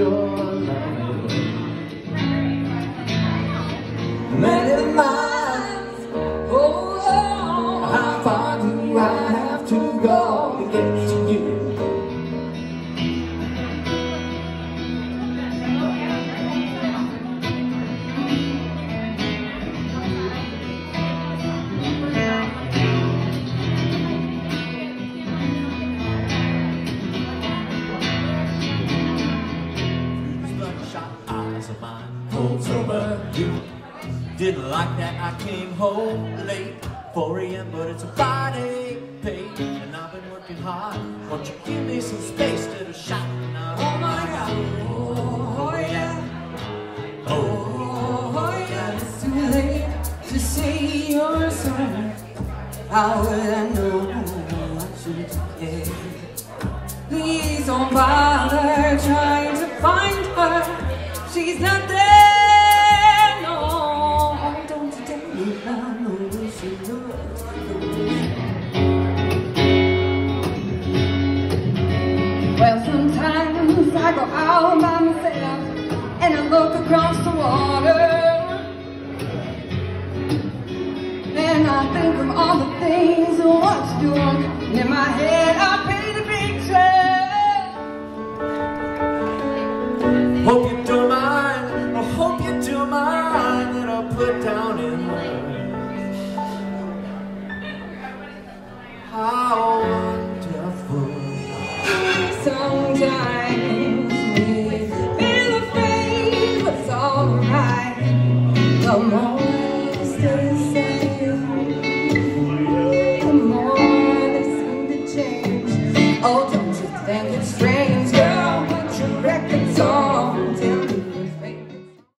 your love. Many miles, oh, how far do I have to go to get to you? Eyes of mine pulls over you. Didn't like that I came home late, 4 AM, but it's a Friday paid, and I've been working hard. Won't you give me some space to the shot tonight? Oh my God, oh yeah, oh yeah. It's too late to say you're sorry. How would I know what you did? Please don't bother trying to find her. She's not there, no. Don't you tell me I know she knows. Well, sometimes I go out by myself and I look across the water, and I think of all the things what you're doing. And in my head I paint a picture.